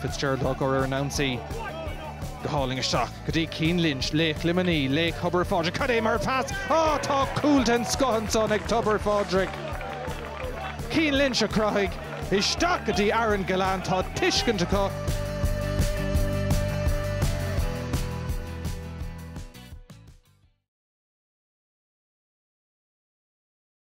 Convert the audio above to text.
Fitzgerald or announcy the hauling a shock. Gadi Keen Lynch, Lake Limony, Lake Hubbard Phádraig. Cadé mar pass. Oh, tá Cúil den scohan son ag Tobar Phádraig. Keen Lynch a Craig. Is stock Gadi Aaron Gillane tá Tishkin to